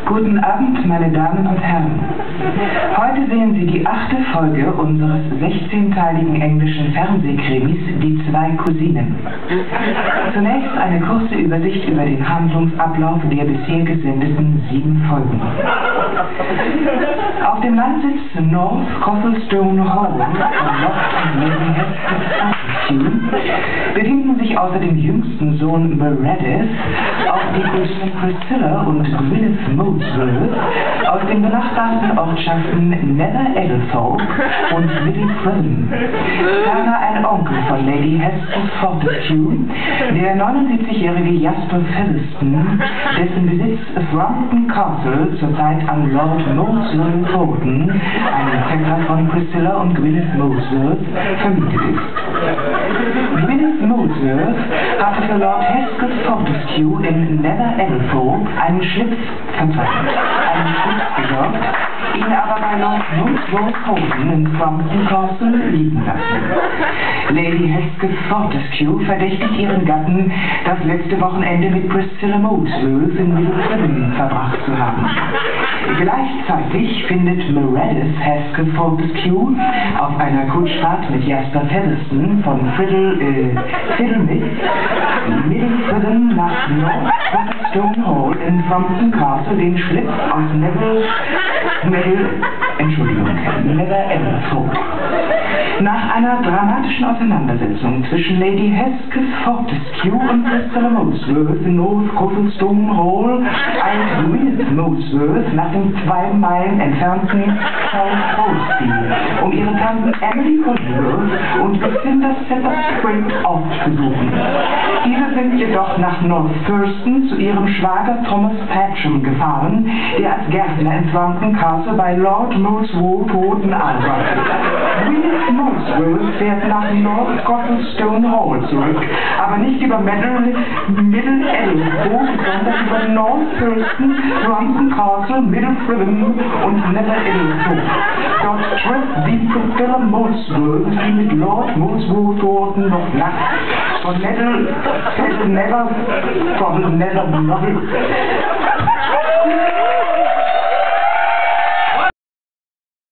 Guten Abend, meine Damen und Herren. Heute sehen Sie die 8. Folge unseres 16-teiligen englischen Fernsehkrimis Die zwei Cousinen. Zunächst eine kurze Übersicht über den Handlungsablauf der bisher gesendeten 7 Folgen. Auf dem Landsitz North Cosselstone Hall von Loft und Lady Hesketh befinden sich außer dem jüngsten Sohn Meredith auch die Cousinen Priscilla und Gwyneth Molesworth aus den benachbarten Ortschaften Nether Eddlethorpe und Middle Prison. Ferner ein Onkel von Lady Hesketh Fortescue, der 79-jährige Jasper Featherstone, dessen Besitz Thrompton Castle zurzeit an Lord Molesworth Thornton, einem Vetter von Priscilla und Gwyneth Molesworth, vermietet ist. Gwyneth Molesworth hatte für Lord Hesketh Fortescue in Nether Eddlethorpe einen Schlips besorgt, ihn aber bei Lord Molesworth Thornton in Thrompton Castle liegen lassen. Lady Hesketh Fortescue verdächtigt ihren Gatten, das letzte Wochenende mit Priscilla Molesworth in Middle Prison verbracht zu haben. Gleichzeitig findet Meredith Hesketh Fortescue auf einer Kutschfahrt mit Jasper Featherstone von Fiddlemith, Middle Prison nach North Cosselstone Hall in Thrompton Castle den Schlitz aus Nether Eddlethorpe. Nach einer dramatischen Auseinandersetzung zwischen Lady Hesketh Fortescue und Priscilla Molesworth in North Cosselstone Hall eilt Gwyneth Molesworth nach dem 2 Meilen entfernten South Holstein, um ihre Tanten Emily Collier und Lucinda Spring aufzusuchen. Diese sind jedoch nach North Thurston zu ihrem Schwager Thomas Patcham gefahren, der als Gärtner in Thrompton Castle bei Lord Molesworth Thornton arbeitet. Gwyneth Molesworth fährt nach North Cosselstone Hall zurück, aber nicht über Middle Eddlethorpe, sondern über North Thurston, Thrompton Castle, Middle Prison und Nether Eddlethorpe. Dort trifft sie Priscilla Molesworth, die mit Lord Molesworth Thornton noch nachts von Nether